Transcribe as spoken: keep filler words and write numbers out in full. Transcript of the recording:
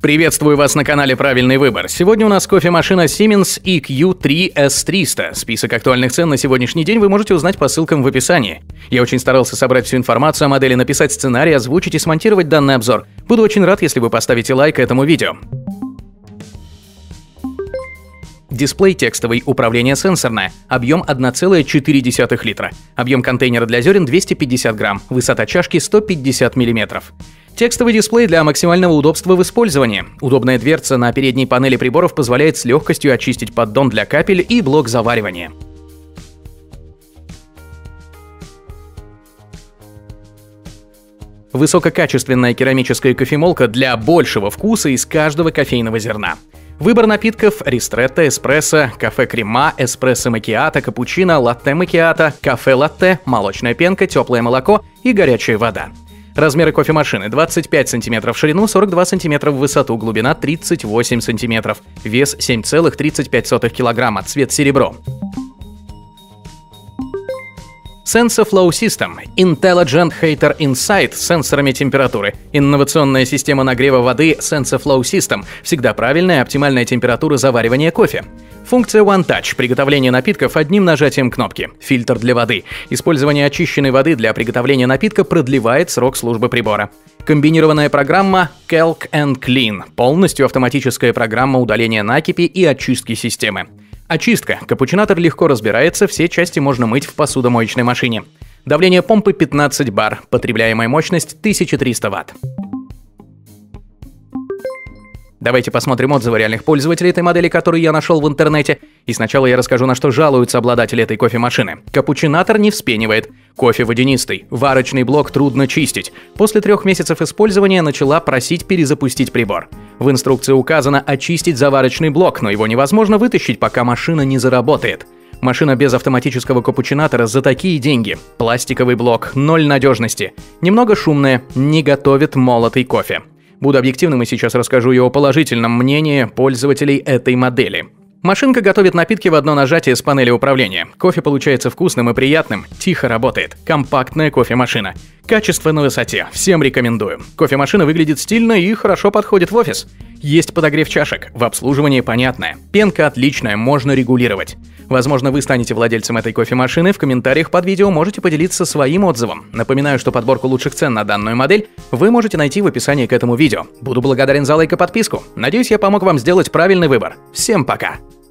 Приветствую вас на канале «Правильный выбор». Сегодня у нас кофемашина Siemens и кью три эс триста. Список актуальных цен на сегодняшний день вы можете узнать по ссылкам в описании. Я очень старался собрать всю информацию о модели, написать сценарий, озвучить и смонтировать данный обзор. Буду очень рад, если вы поставите лайк этому видео. Дисплей текстовый, управление сенсорное, объем одна целая четыре десятых литра, объем контейнера для зерен двести пятьдесят грамм, высота чашки сто пятьдесят миллиметров. Текстовый дисплей для максимального удобства в использовании. Удобная дверца на передней панели приборов позволяет с легкостью очистить поддон для капель и блок заваривания. Высококачественная керамическая кофемолка для большего вкуса из каждого кофейного зерна. Выбор напитков: ристретто, эспрессо, кафе-крема, эспрессо-макиато, капучино, латте-макиато, кафе-латте, молочная пенка, теплое молоко и горячая вода. Размеры кофемашины: двадцать пять сантиметров в ширину, сорок два сантиметра в высоту, глубина тридцать восемь сантиметров, вес семь целых тридцать пять сотых килограмма, цвет серебро. SensoFlow System Intelligent Heater Insight с сенсорами температуры. Инновационная система нагрева воды SensoFlow System. Всегда правильная и оптимальная температура заваривания кофе. Функция One Touch. Приготовление напитков одним нажатием кнопки. Фильтр для воды. Использование очищенной воды для приготовления напитка продлевает срок службы прибора. Комбинированная программа Calc and Clean. Полностью автоматическая программа удаления накипи и очистки системы. Очистка. Капучинатор легко разбирается, все части можно мыть в посудомоечной машине. Давление помпы пятнадцать бар, потребляемая мощность тысяча триста ватт. Давайте посмотрим отзывы реальных пользователей этой модели, которые я нашел в интернете. И сначала я расскажу, на что жалуются обладатели этой кофемашины. Капучинатор не вспенивает. Кофе водянистый. Варочный блок трудно чистить. После трех месяцев использования начала просить перезапустить прибор. В инструкции указано очистить заварочный блок, но его невозможно вытащить, пока машина не заработает. Машина без автоматического капучинатора за такие деньги. Пластиковый блок, ноль надежности. Немного шумная, не готовит молотый кофе. Буду объективным и сейчас расскажу и о положительном мнении пользователей этой модели. Машинка готовит напитки в одно нажатие с панели управления. Кофе получается вкусным и приятным, тихо работает. Компактная кофемашина. Качество на высоте. Всем рекомендую. Кофемашина выглядит стильно и хорошо подходит в офис. Есть подогрев чашек. В обслуживании понятное. Пенка отличная, можно регулировать. Возможно, вы станете владельцем этой кофемашины. В комментариях под видео можете поделиться своим отзывом. Напоминаю, что подборку лучших цен на данную модель вы можете найти в описании к этому видео. Буду благодарен за лайк и подписку. Надеюсь, я помог вам сделать правильный выбор. Всем пока!